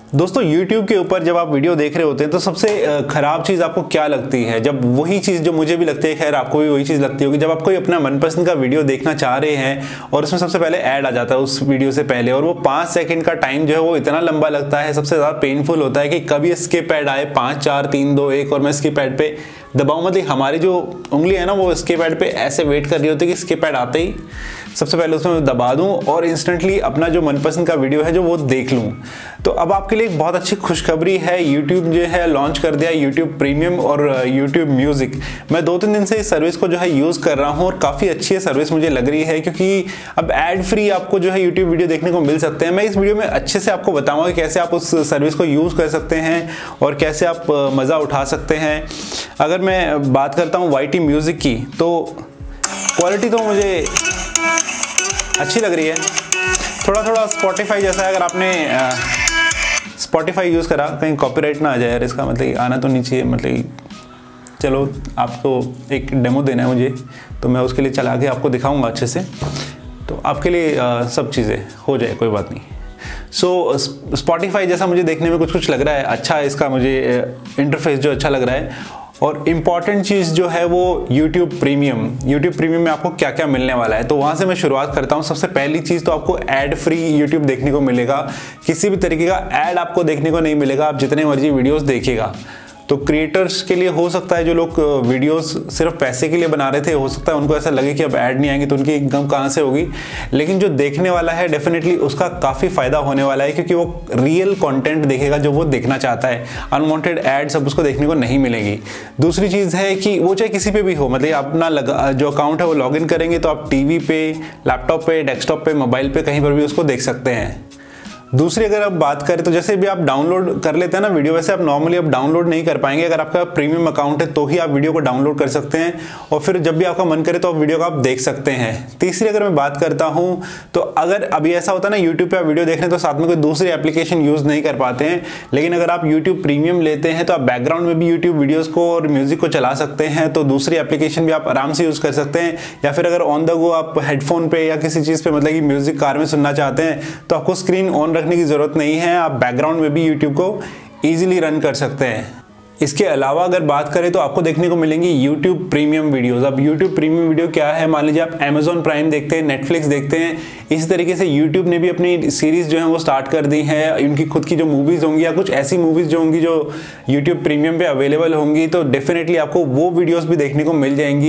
दोस्तों YouTube के ऊपर जब आप वीडियो देख रहे होते हैं तो सबसे खराब चीज़ आपको क्या लगती है? जब वही चीज़ जो मुझे भी लगती है, खैर आपको भी वही चीज़ लगती होगी, जब आप कोई अपना मनपसंद का वीडियो देखना चाह रहे हैं और उसमें सबसे पहले ऐड आ जाता है उस वीडियो से पहले, और वो 5 सेकंड का टाइम जो है वो इतना लंबा लगता है, सबसे ज़्यादा पेनफुल होता है कि कभी स्किप ऐड आए 5 4 3 2 1 और मैं स्किप ऐड पे दबाऊं। मतलब हमारी जो उंगली है ना वो स्किप ऐड पे ऐसे वेट कर रही होती है कि स्किप ऐड आते ही सबसे पहले उसमें दबा दूं और इंस्टेंटली अपना जो मनपसंद का वीडियो है जो वो देख लूं। तो अब आपके लिए एक बहुत अच्छी खुशखबरी है, YouTube जो है लॉन्च कर दिया YouTube प्रीमियम और YouTube म्यूजिक। मैं 2-3 दिन से इस सर्विस को जो है यूज़ कर रहा हूं और काफ़ी अच्छी सर्विस मुझे लग रही है, क्योंकि अब एड फ्री आपको जो है YouTube वीडियो देखने को मिल सकते हैं। मैं इस वीडियो में अच्छे से आपको बताऊंगा कि कैसे आप उस सर्विस को यूज़ कर सकते हैं और कैसे आप मज़ा उठा सकते हैं। अगर मैं बात करता हूँ YT म्यूजिक की, तो क्वालिटी तो मुझे अच्छी लग रही है, थोड़ा स्पॉटिफाई जैसा है। अगर आपने स्पॉटिफाई यूज़ करा, कहीं कॉपीराइट ना आ जाए यार, इसका मतलब आना तो नहीं चाहिए। मतलब चलो आपको एक डेमो देना है मुझे, तो मैं उसके लिए चला के आपको दिखाऊंगा अच्छे से, तो आपके लिए सब चीज़ें हो जाए, कोई बात नहीं। सो स्पॉटिफाई जैसा मुझे देखने में कुछ लग रहा है, अच्छा है इसका मुझे इंटरफेस जो अच्छा लग रहा है। और इम्पॉर्टेंट चीज़ जो है वो YouTube प्रीमियम में आपको क्या क्या मिलने वाला है, तो वहाँ से मैं शुरुआत करता हूँ। सबसे पहली चीज़ तो आपको ऐड फ्री YouTube देखने को मिलेगा, किसी भी तरीके का ऐड आपको देखने को नहीं मिलेगा, आप जितने मर्जी वीडियोस देखिएगा। तो क्रिएटर्स के लिए हो सकता है जो लोग वीडियोस सिर्फ पैसे के लिए बना रहे थे, हो सकता है उनको ऐसा लगे कि अब ऐड नहीं आएंगे तो उनकी इनकम कहाँ से होगी, लेकिन जो देखने वाला है डेफिनेटली उसका काफ़ी फ़ायदा होने वाला है, क्योंकि वो रियल कंटेंट देखेगा जो वो देखना चाहता है। अनवांटेड एड्स अब उसको देखने को नहीं मिलेंगी। दूसरी चीज़ है कि वो चाहे किसी पे भी हो, मतलब अपना जो अकाउंट है वो लॉगिन करेंगे तो आप टीवी पे, लैपटॉप पे, डेस्कटॉप पे, मोबाइल पे, कहीं पर भी उसको देख सकते हैं। दूसरी अगर आप बात करें तो जैसे भी आप डाउनलोड कर लेते हैं ना वीडियो, वैसे आप नॉर्मली अब डाउनलोड नहीं कर पाएंगे। अगर आपका प्रीमियम अकाउंट है तो ही आप वीडियो को डाउनलोड कर सकते हैं और फिर जब भी आपका मन करे तो आप वीडियो को आप देख सकते हैं। तीसरी अगर मैं बात करता हूं तो अगर अभी ऐसा होता है ना यूट्यूब पे आप वीडियो देख रहे हैं तो साथ में कोई दूसरी एप्लीकेशन यूज़ नहीं कर पाते हैं, लेकिन अगर आप यूट्यूब प्रीमियम लेते हैं तो आप बैकग्राउंड में भी यूट्यूब वीडियोज़ को और म्यूजिक को चला सकते हैं, तो दूसरी एप्लीकेशन भी आप आराम से यूज़ कर सकते हैं। या फिर अगर ऑन द गो आप हेडफोन पे या किसी चीज़ पे मतलब कि म्यूजिक कार में सुनना चाहते हैं तो आपको स्क्रीन ऑन रखने की ज़रूरत नहीं है, आप बैकग्राउंड में भी यूट्यूब को ईजिली रन कर सकते हैं। इसके अलावा अगर बात करें तो आपको देखने को मिलेंगी YouTube प्रीमियम वीडियोस। अब YouTube प्रीमियम वीडियो क्या है, मान लीजिए आप Amazon प्राइम देखते हैं, नेटफ्लिक्स देखते हैं, इसी तरीके से YouTube ने भी अपनी सीरीज़ जो है वो स्टार्ट कर दी है। उनकी खुद की जो मूवीज़ होंगी या कुछ ऐसी मूवीज़ जो होंगी जो YouTube प्रीमियम पे अवेलेबल होंगी, तो डेफिनेटली आपको वो वीडियोस भी देखने को मिल जाएंगी।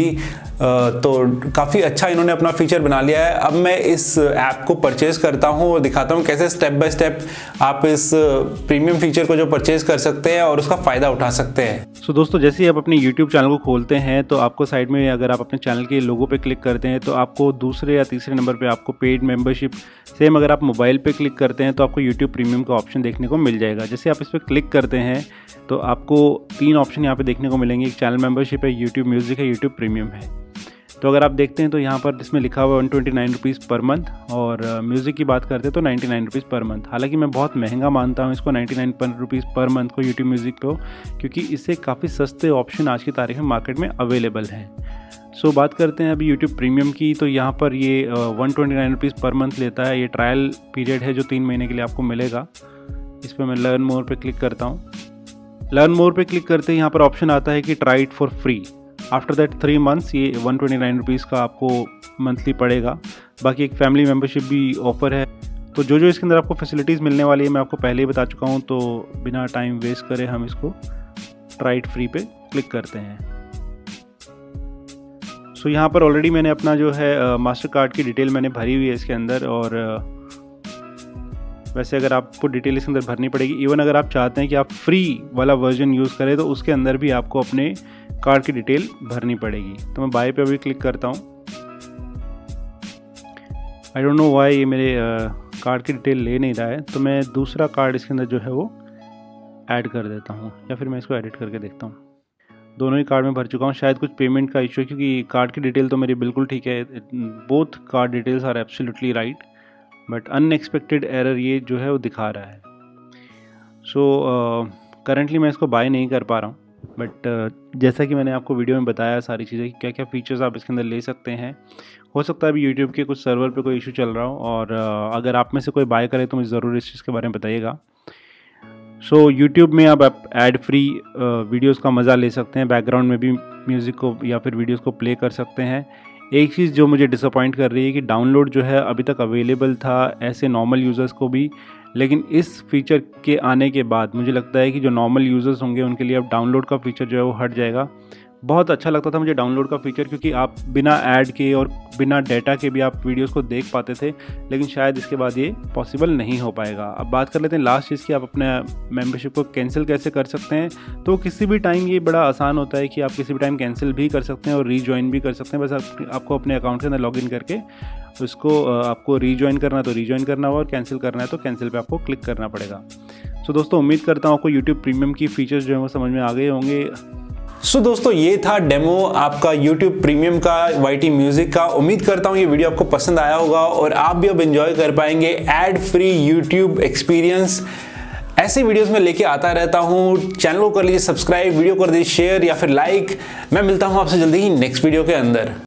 तो काफ़ी अच्छा इन्होंने अपना फीचर बना लिया है। अब मैं इस ऐप को परचेज़ करता हूँ और दिखाता हूँ कैसे स्टेप बाय स्टेप आप इस प्रीमियम फीचर को जो परचेज़ कर सकते हैं और उसका फ़ायदा उठा सकते हैं। सो दोस्तों, जैसे ही आप अपने YouTube चैनल को खोलते हैं तो आपको साइड में अगर आप अपने चैनल के लोगो पे क्लिक करते हैं तो आपको दूसरे या तीसरे नंबर पे आपको पेड मेंबरशिप, सेम अगर आप मोबाइल पे क्लिक करते हैं तो आपको YouTube प्रीमियम का ऑप्शन देखने को मिल जाएगा। जैसे आप इस पर क्लिक करते हैं तो आपको 3 ऑप्शन यहाँ पे देखने को मिलेंगे। एक चैनल मेंबरशिप है, YouTube म्यूज़िक है, YouTube प्रीमियम है। तो अगर आप देखते हैं तो यहाँ पर इसमें लिखा हुआ है 129 रुपीज़ पर मंथ, और म्यूज़िक की बात करते हैं तो 99 रुपीज़ पर मंथ। हालांकि मैं बहुत महंगा मानता हूँ इसको 99 रुपीज़ पर मंथ को यूट्यूब म्यूज़िक को, क्योंकि इससे काफ़ी सस्ते ऑप्शन आज की तारीख में मार्केट में अवेलेबल हैं। सो बात करते हैं अभी यूट्यूब प्रीमियम की, तो यहाँ पर ये 129 रुपीज़ पर मंथ लेता है। ये ट्रायल पीरियड है जो 3 महीने के लिए आपको मिलेगा। इस पर मैं लर्न मोर पर क्लिक करता हूँ। लर्न मोर पर क्लिक करते ही यहाँ पर ऑप्शन आता है कि try it for free. After that 3 months ये 129 रुपीज़ का आपको मंथली पड़ेगा। बाकी एक फैमिली मेम्बरशिप भी ऑफ़र है। तो जो इसके अंदर आपको फैसिलिटीज़ मिलने वाली है मैं आपको पहले ही बता चुका हूँ, तो बिना टाइम वेस्ट करे हम इसको ट्राई इट फ्री पे क्लिक करते हैं। सो यहाँ पर ऑलरेडी मैंने अपना जो है मास्टर कार्ड की डिटेल मैंने भरी हुई है इसके अंदर, और वैसे अगर आपको डिटेल इसके अंदर भरनी पड़ेगी। इवन अगर आप चाहते हैं कि आप फ्री वाला वर्जन यूज़ करें तो उसके अंदर भी आपको अपने कार्ड की डिटेल भरनी पड़ेगी। तो मैं बाय पे अभी क्लिक करता हूँ। आई डोंट नो व्हाई ये मेरे कार्ड की डिटेल ले नहीं रहा है, तो मैं दूसरा कार्ड इसके अंदर जो है वो ऐड कर देता हूँ, या फिर मैं इसको एडिट करके देखता हूँ। दोनों ही कार्ड में भर चुका हूँ। शायद कुछ पेमेंट का इशू है, क्योंकि कार्ड की डिटेल तो मेरी बिल्कुल ठीक है। Both card details are absolutely right, but unexpected error ये जो है वो दिखा रहा है। सो करंटली मैं इसको बाय नहीं कर पा रहा हूँ, बट जैसा कि मैंने आपको वीडियो में बताया सारी चीज़ें, क्या क्या फ़ीचर्स आप इसके अंदर ले सकते हैं। हो सकता है अभी यूट्यूब के कुछ सर्वर पे कोई इशू चल रहा हो, और अगर आप में से कोई बाय करे तो मुझे ज़रूर इस चीज़ के बारे में बताइएगा। सो यूट्यूब में अब आप एड फ्री वीडियोस का मज़ा ले सकते हैं, बैकग्राउंड में भी म्यूज़िक को या फिर वीडियोस को प्ले कर सकते हैं। एक चीज़ जो मुझे डिसअपॉइंट कर रही है कि डाउनलोड जो है अभी तक अवेलेबल था ऐसे नॉर्मल यूज़र्स को भी, लेकिन इस फीचर के आने के बाद मुझे लगता है कि जो नॉर्मल यूज़र्स होंगे उनके लिए अब डाउनलोड का फीचर जो है वो हट जाएगा। बहुत अच्छा लगता था मुझे डाउनलोड का फीचर, क्योंकि आप बिना ऐड के और बिना डेटा के भी आप वीडियोस को देख पाते थे, लेकिन शायद इसके बाद ये पॉसिबल नहीं हो पाएगा। अब बात कर लेते हैं लास्ट चीज़ की, आप अपने मेंबरशिप को कैंसिल कैसे कर सकते हैं। तो किसी भी टाइम ये बड़ा आसान होता है कि आप किसी भी टाइम कैंसिल भी कर सकते हैं और रीजॉइन भी कर सकते हैं। बस आपको अपने अकाउंट के अंदर लॉगिन करके उसको आपको रीजॉइन करना है तो रीजॉइन करना होगा और कैंसिल करना है तो कैंसिल पे आपको क्लिक करना पड़ेगा। सो दोस्तों, उम्मीद करता हूँ आपको यूट्यूब प्रीमियम की फीचर्स जो है वो समझ में आ गए होंगे। सो दोस्तों, ये था डेमो आपका YouTube प्रीमियम का, YT म्यूजिक का। उम्मीद करता हूँ ये वीडियो आपको पसंद आया होगा और आप भी अब एंजॉय कर पाएंगे एड फ्री YouTube एक्सपीरियंस। ऐसे वीडियोस में लेके आता रहता हूँ। चैनल को कर लीजिए सब्सक्राइब, वीडियो कर दीजिए शेयर या फिर लाइक। मैं मिलता हूँ आपसे जल्दी ही नेक्स्ट वीडियो के अंदर।